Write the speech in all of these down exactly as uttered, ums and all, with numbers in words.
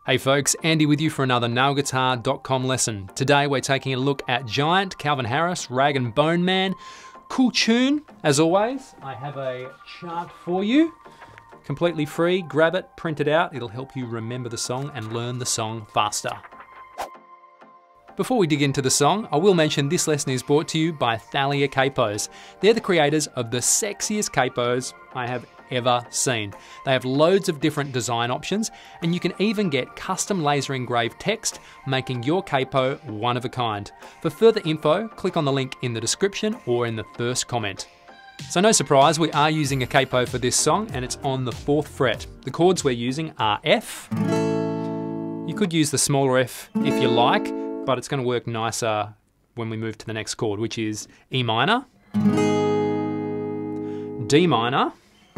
Hey folks, Andy with you for another nail guitar dot com lesson. Today we're taking a look at Giant, Calvin Harris, Rag and Bone Man. Cool tune, as always. I have a chart for you, completely free. Grab it, print it out. It'll help you remember the song and learn the song faster. Before we dig into the song, I will mention this lesson is brought to you by Thalia Capos. They're the creators of the sexiest capos I have ever seen. They have loads of different design options, and you can even get custom laser engraved text, making your capo one of a kind. For further info, click on the link in the description or in the first comment. So no surprise, we are using a capo for this song, and it's on the fourth fret. The chords we're using are F. You could use the smaller F if you like, but it's going to work nicer when we move to the next chord, which is E minor, D minor,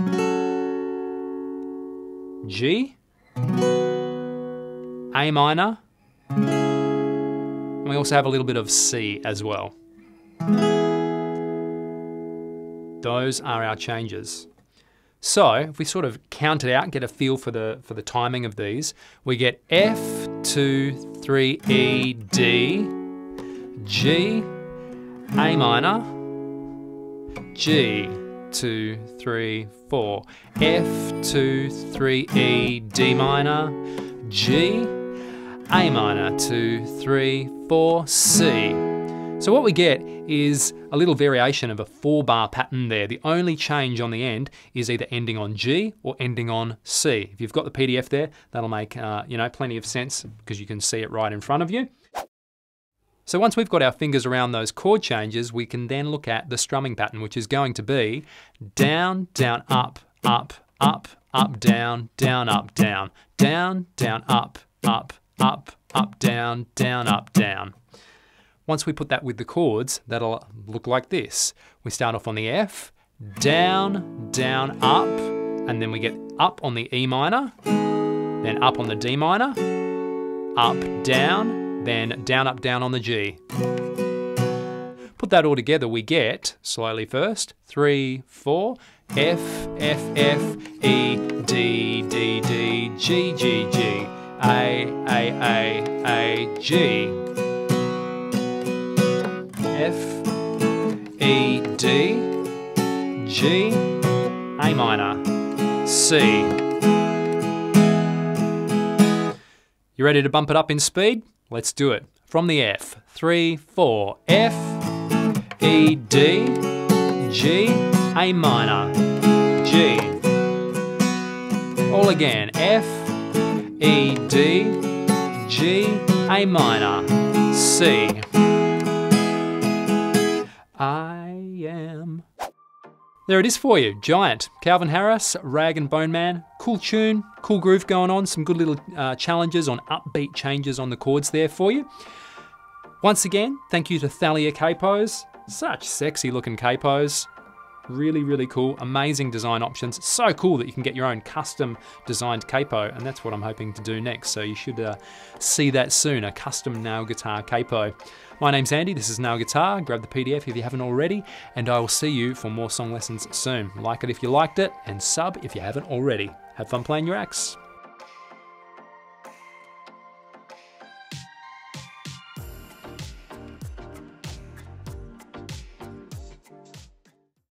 G, A minor, and we also have a little bit of C as well. Those are our changes. So if we sort of count it out, get a feel for the for the timing of these, we get F, two, three, E, D, G, A minor, G, two, three, four, F, two, three, E, D minor, G, A minor, two, three, four, C. So what we get is a little variation of a four bar pattern there. The only change on the end is either ending on G or ending on C. If you've got the P D F there, that'll make uh, you know, plenty of sense because you can see it right in front of you. So once we've got our fingers around those chord changes, we can then look at the strumming pattern, which is going to be down, down, up, up, up, up, down, down, up, down, down, down, up, up, up, up, down, down, up, down. Once we put that with the chords, that'll look like this. We start off on the F, down, down, up, and then we get up on the E minor, then up on the D minor, up, down, then down, up, down on the G. Put that all together, we get, slowly first, three, four, F, F, F, E, D, D, D, G, G, G, A, A, A, A, G. F, E, D, G, A minor, C. You ready to bump it up in speed? Let's do it. From the F, three, four, F, E, D, G, A minor, G. All again, F, E, D, G, A minor, C. I am. There it is for you, Giant, Calvin Harris, Rag and Bone Man. Cool tune, cool groove going on, some good little uh, challenges on upbeat changes on the chords there for you. Once again, thank you to Thalia Capos. Such sexy looking capos. Really, really cool, amazing design options. So cool that you can get your own custom designed capo, and that's what I'm hoping to do next. So you should uh, see that soon, a custom nail guitar capo. My name's Andy, this is Nail Guitar. Grab the P D F if you haven't already, and I will see you for more song lessons soon. Like it if you liked it, and sub if you haven't already. Have fun playing your axe.